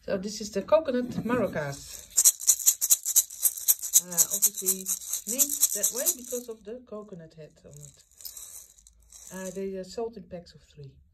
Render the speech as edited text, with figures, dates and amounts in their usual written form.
So this is the coconut maracas. Obviously named that way because of the coconut head on it. They are sold in packs of 3.